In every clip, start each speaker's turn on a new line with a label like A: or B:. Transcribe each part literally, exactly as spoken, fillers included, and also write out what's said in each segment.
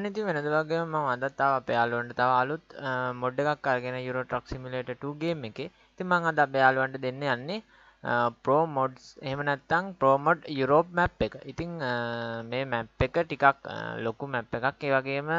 A: ඉතින් වෙනද වගේම මම අදත් ආවා අපේ යාළුවන්ට තව අලුත් මොඩ් එකක් අරගෙන Euro Truck Simulator two game එකේ. ඉතින් මම අද අපේ යාළුවන්ට දෙන්න යන්නේ Pro mods එහෙම නැත්නම් Pro mod Europe map එක. ඉතින් මේ map එක ටිකක් ලොකු map එකක්. ඒ වගේම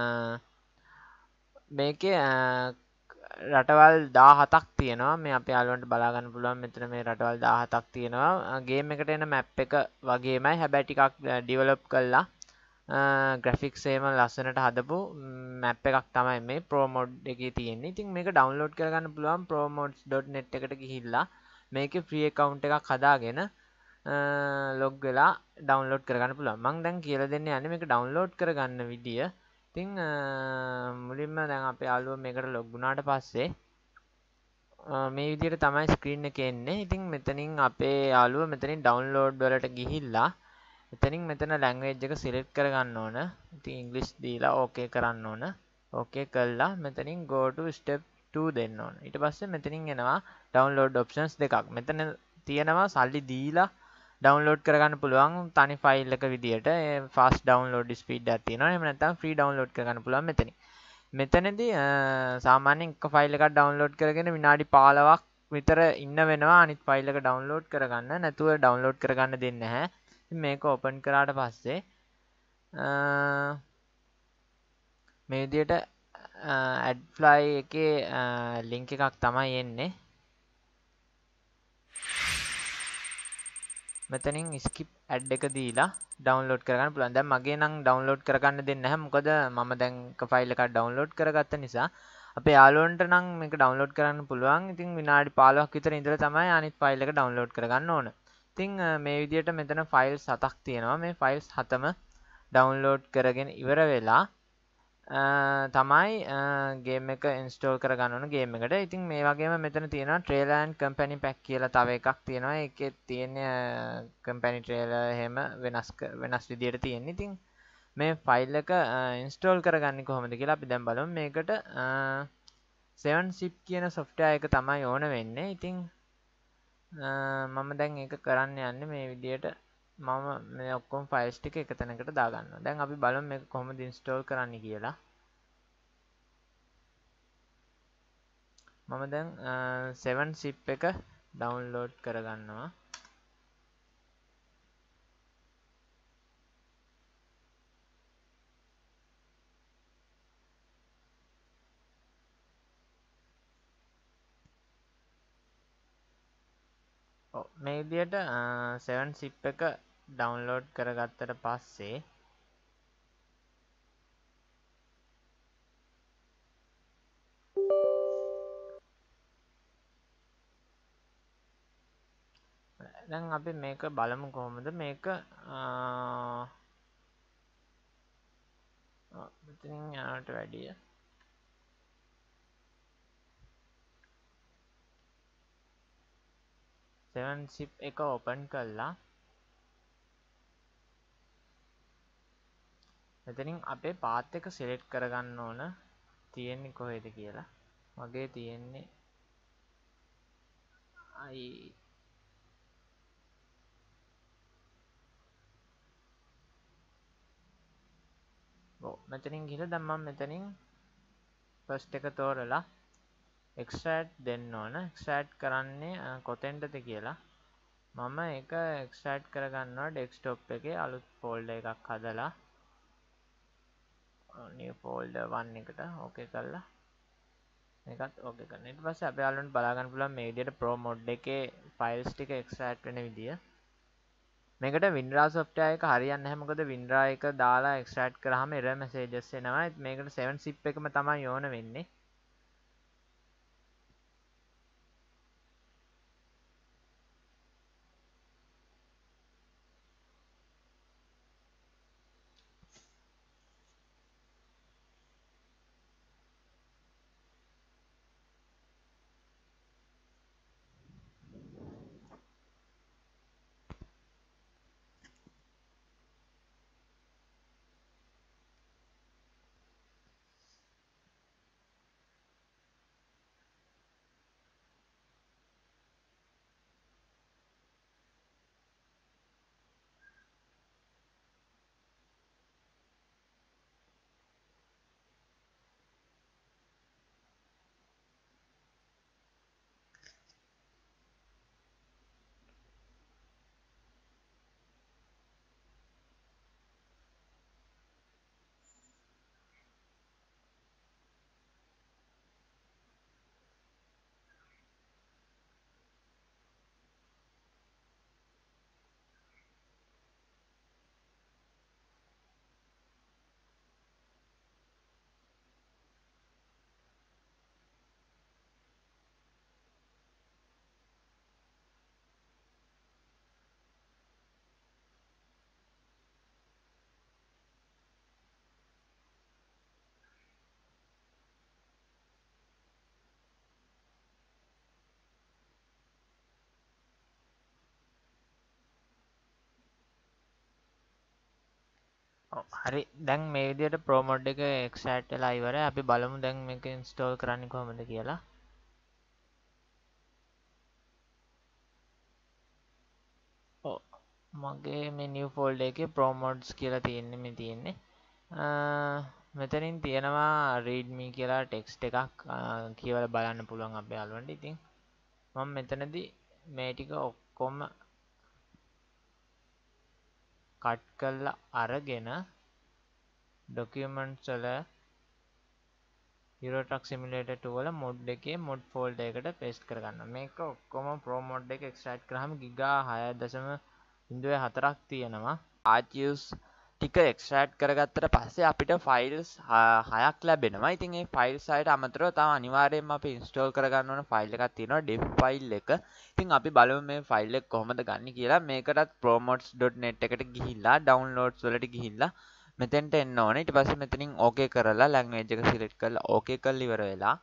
A: මේකේ රටවල් දාහතක් තියෙනවා. මේ අපේ යාළුවන්ට බලා ගන්න පුළුවන් මෙතන මේ රටවල් දාහතක් තියෙනවා. ගේම් එකට එන map එක වගේමයි. හැබැයි ටිකක් ඩෙවලොප් කළා. ග්‍රැෆික්ස් එහෙම ලස්සනට හදපු මැප් එකක් තමයි මේ Pro mod එකේ තියෙන්නේ. ඉතින් මේක ඩවුන්ලෝඩ් කරගන්න පුළුවන් promods dot net එකට ගිහිල්ලා මේකේ ෆ්‍රී account එකක් හදාගෙන ලොග් වෙලා ඩවුන්ලෝඩ් කරගන්න පුළුවන්. මම දැන් කියලා දෙන්න යන්නේ මේක ඩවුන්ලෝඩ් කරගන්න විදිය. ඉතින් මුලින්ම දැන් අපේ යාළුවා මේකට ලොග් වුණාට පස්සේ මේ විදිහට තමයි ස්ක්‍රීන් එකේ එන්නේ. ඉතින් මෙතනින් අපේ යාළුවා මෙතනින් ඩවුන්ලෝඩ් වලට ගිහිල්ලා එතනින් මෙතන ලැන්ග්වේජ් එක සිලෙක්ට් කරගන්න ඕන. ඉතින් ඉංග්‍රීසි දීලා ඕකේ කරන්න ඕන. ඕකේ කළා මෙතනින් go to step two දෙන්න ඕන. ඊට පස්සේ මෙතනින් එනවා download options දෙකක්. මෙතන තියෙනවා සල්ලි දීලා download කරගන්න පුළුවන් තනි ෆයිල් එක විදියට. ඒ fast download speed එකක් තියෙනවා. එහෙම නැත්නම් free download කරගන්න පුළුවන් මෙතනින්. මෙතනදී සාමාන්‍යයෙන් එක ෆයිල් එකක් download කරගෙන විනාඩි පහළොවක් විතර ඉන්න වෙනවා අනිත් ෆයිල් එක download කරගන්න. නැතුව download කරගන්න දෙන්නේ නැහැ. මේක ඕපන් කරාට පස්සේ මේ විදිහට AdFly එකේ ලින්ක් එකක් තමයි එන්නේ. මෙතනින් skip ad එක දීලා download කරගන්න පුළුවන්. දැන් මගේ නම් download කරගන්න දෙන්නේ නැහැ. මොකද මම දැන් එක ෆයිල් එකක් download කරගත්ත නිසා. අපේ යාළුවන්ට නම් මේක download කරන්න පුළුවන්. ඉතින් විනාඩි පහළොවක් විතර ඉඳලා තමයි අනිත් ෆයිල් එක download කරගන්න ඕන. ඉතින් මේ විදිහට මෙතන ෆයිල්ස් හතක් තියෙනවා. මේ ෆයිල්ස් හතම ඩවුන්ලෝඩ් කරගෙන ඉවර වෙලා තමයි ගේම් එක ඉන්ස්ටෝල් කරගන්න ඕන ගේම් එකට. ඉතින් මේ වගේම මෙතන තියෙනවා Trailer and Company Pack කියලා තව එකක් තියෙනවා. ඒකේ තියෙන company trailer එහෙම වෙනස් වෙනස් විදියට තියෙන. ඉතින් මේ ෆයිල් එක ඉන්ස්ටෝල් කරගන්නේ කොහොමද කියලා අපි දැන් බලමු. මේකට seven zip කියන software එක තමයි ඕන වෙන්නේ. ඉතින් මම දැන් ඒක කරන්න යන්නේ මේ විදියට මම මේ ඔක්කොම ෆයිල්ස් ටික එක තැනකට දාගන්නවා. දැන් අපි බලමු මේක කොහොමද ඉන්ස්ටෝල් කරන්නේ කියලා. මම දැන් seven zip එක ඩවුන්ලෝඩ් කරගන්නවා. මේ විදියට seven zip එක ඩවුන්ලෝඩ් කරගත්තට පස්සේ දැන් අපි මේක බලමු කොහොමද මේක මෙතනින් යනට වැඩිය seven zip එක ඕපන් කළා. මෙතනින් අපේ පාත් එක සිලෙක්ට් කරගන්න ඕන තියෙන්නේ කොහෙද කියලා. මගේ තියෙන්නේ අයි ඔව් මෙතනින් ගිහලා දැන් මම මෙතනින් ෆස්ට් එක තෝරලා extract දෙන්න ඕන. extract කරන්නේ කොතෙන්ද කියලා මම ඒක extract කරගන්නවා desktop එකේ අලුත් folder එකක් හදලා new folder one එකට ඕකේ කරලා මේකත් ඕකේ කරනවා. ඊට පස්සේ අපි යාළුවන්ට බලා ගන්න පුළුවන් මේ විදිහට Pro mod එකේ files ටික extract වෙන විදිය. මේකට WinRAR software එක හරියන්නේ නැහැ. මොකද WinRAR එක දාලා extract කරාම error messages එනවා. මේකට seven zip එකම තමයි ඕන වෙන්නේ. ඔව් හරි දැන් මේ විදිහට Pro mod එක extract වෙලා ඉවරයි. අපි බලමු දැන් මේක install කරන්නේ කොහොමද කියලා. ඔව් මගේ මේ new folder එකේ Pro mods කියලා තියෙන්නේ මේ තියෙන්නේ. මෙතනින් තියෙනවා readme කියලා ටෙක්ස්ට් එකක් කියවලා බලන්න පුළුවන් අපේ යාළුවන්ට. ඉතින් මම මෙතනදී මේ ටික ඔක්කොම කට් කරලා අරගෙන documents වල Euro Truck Simulator two වල mod එකේ mod folder එකට paste කරගන්නවා. මේක ඔක්කොම Pro mod එක extract කරාම giga six point four ක් තියෙනවා. archives ටික extract කරගත්තට පස්සේ අපිට files හයක් ලැබෙනවා. ඉතින් මේ files හයට අමතරව තව අනිවාර්යයෙන්ම අපි install කරගන්න ඕන file එකක් තියෙනවා def file එක. ඉතින් අපි බලමු මේ file එක කොහොමද ගන්න කියලා. මේකටත් promods dot net එකට ගිහිල්ලා downloads වලට ගිහිල්ලා මෙතෙන්ට එන්න ඕනේ. ඊට පස්සේ මෙතනින් okay කරලා language එක select කරලා okay කරලා ඉවර වෙලා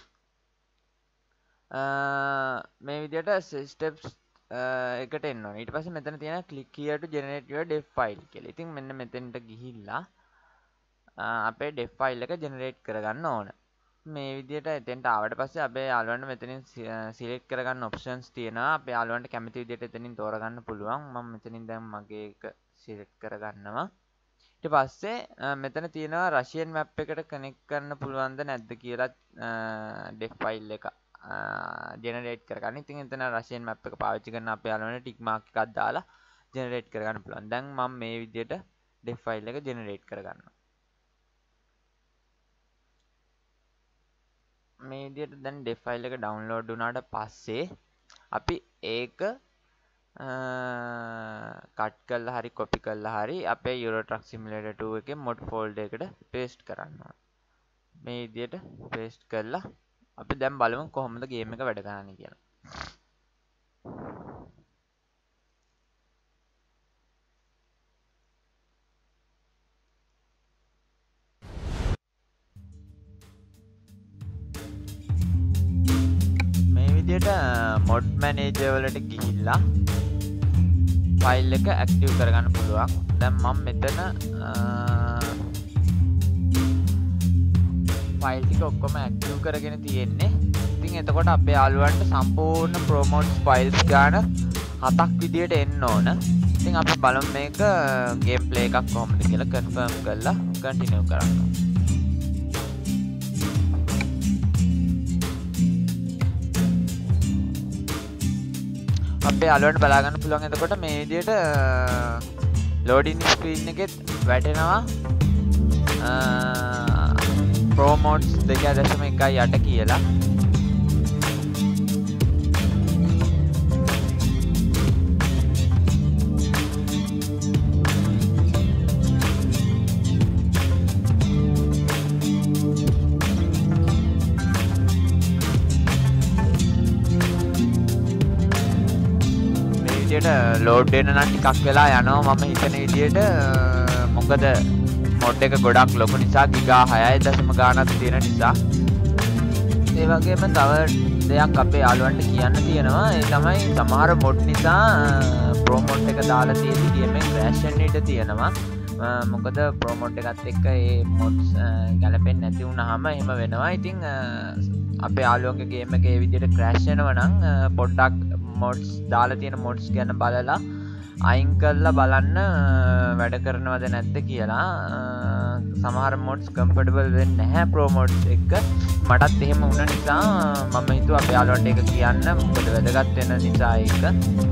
A: මේ විදිහට steps එකට එන්න ඕනේ. ඊට පස්සේ මෙතන තියෙන click here to generate your def file කියලා. ඉතින් මෙන්න මෙතෙන්ට ගිහිල්ලා අපේ def file එක generate කරගන්න ඕන. මේ විදිහට එතෙන්ට ආවට පස්සේ අපේ යාළුවන්ට මෙතනින් select කරගන්න options තියෙනවා. අපේ යාළුවන්ට කැමති විදිහට එතනින් තෝරගන්න පුළුවන්. මම මෙතනින් දැන් මගේ එක select කරගන්නවා. ඊට පස්සේ මෙතන තියෙනවා Russian map එකට connect කරන්න පුළුවන්ද නැද්ද කියලා def file එක generate කරගන්න. ඉතින් එතන Russian map එක පාවිච්චි කරන අපේ යාළුවන්ට tick mark එකක් දාලා generate කරගන්න පුළුවන්. දැන් මම මේ විදිහට def file එක generate කරගන්නවා. මේ විදිහට දැන් def file එක download වුණාට පස්සේ අපි ඒක කට් කරලා හරි copy කරලා හරි අපේ Euro Truck Simulator two එකේ mod folder එකට paste කරන්න ඕන. මේ විදිහට paste කරලා අපි දැන් බලමු කොහොමද game එක වැඩ කරන්නේ කියලා. මේ විදිහට mod manager වලට ගිහිල්ලා file එක active කරගන්න පුළුවන්. දැන් මම මෙතන file ටික ඔක්කොම active කරගෙන තියෙන්නේ. ඉතින් එතකොට අපේ යාළුවන්ට සම්පූර්ණ Pro mods files ගාන හතක් විදියට එන්න ඕන. ඉතින් අපි බලමු මේක gameplay එකක් කොහොමද කියලා confirm කරලා continue කරන්න. අපේ යාළුවන්ට බලා ගන්න පුළුවන්. එතකොට මේ විදියට loading screen එකෙත් වැටෙනවා Pro mods two point one කියලා. ලෝඩ් වෙන නම් ටිකක් වෙලා යනවා මම හිතන විදිහට. මොකද මොඩ් එක ගොඩක් ලොකු නිසා ගිගා six දශම ගානක් තියෙන නිසා. ඒ වගේම තව දෙයක් අපේ යාළුවන්ට කියන්න තියෙනවා. ඒ තමයි සමහර මොඩ් නිසා Pro mod එක දාලා තියෙදි game එක crash වෙන්න ඉඩ තියෙනවා. මොකද Pro mod එකත් එක්ක ඒ mods ගැලපෙන්නේ නැති වුනහම එහෙම වෙනවා. ඉතින් අපේ යාළුවන්ගේ game එක ඒ විදිහට crash වෙනවා නම් පොඩ්ඩක් mods දාලා තියෙන mods ගැන බලලා අයින් කරලා බලන්න වැඩ කරනවද නැද්ද කියලා. සමහර mods compatible වෙන්නේ නැහැ Pro mods එක්ක. මටත් එහෙම වුණ නිසා මම හිතුවා අපේ යාළුවන්ට ඒක කියන්න. මොකද වැදගත් වෙන නිසා ඒක.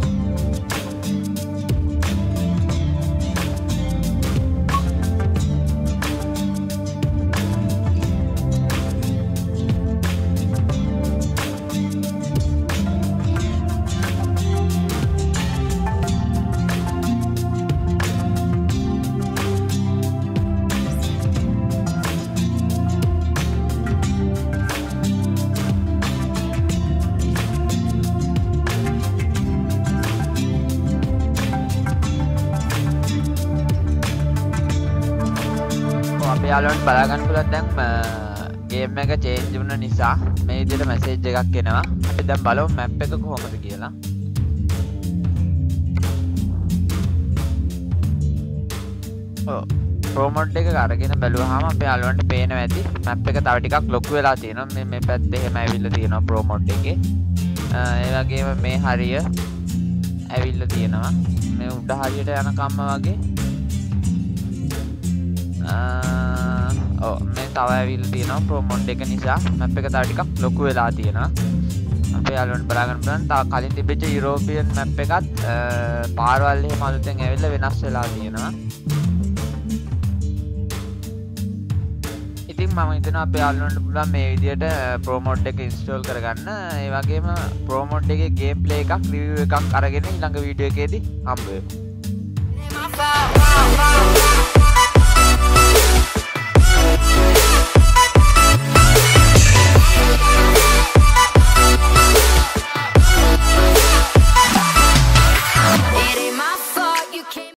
A: යාළුවන්ට බලා ගන්න පුළුවන්. දැන් ගේම් එක චේන්ජ් වුණ නිසා මේ විදිහට මැසේජ් එකක් එනවා. අපි දැන් බලමු මැප් එක කොහොමද කියලා. ඔව්
B: Pro mode එක අරගෙන බැලුවාම අපේ යාළුවන්ට පේනවා ඇති map එක තව ටිකක් ලොකු වෙලා තියෙනවා. මේ මේ පැත්තේ එහෙම ඇවිල්ලා තියෙනවා Pro mode එකේ. ඒ වගේම මේ හරිය ඇවිල්ලා තියෙනවා. මේ උඩ හරියට යනකම්ම වගේ. ඔව් මේ තව ඇවිල්ලා තියෙනවා Pro mode එක නිසා map එක තව ටිකක් ලොකු වෙලා තියෙනවා. අපේ යාළුවන්ට බලා ගන්න පුළුවන්. තව කලින් තිබිච්ච යුරෝපියන් map එකත් පාරවල් එහෙම අලුතෙන් ඇවිල්ලා වෙනස් වෙලා තියෙනවා. ඉතින් මම හිතනවා අපේ යාළුවන්ට පුළුවන් මේ විදිහට Pro mode එක install කරගන්න. ඒ වගේම Pro mode එකේ gameplay එකක් review එකක් අරගෙන ඊළඟ වීඩියෝ එකේදී හම්බ වෙමු.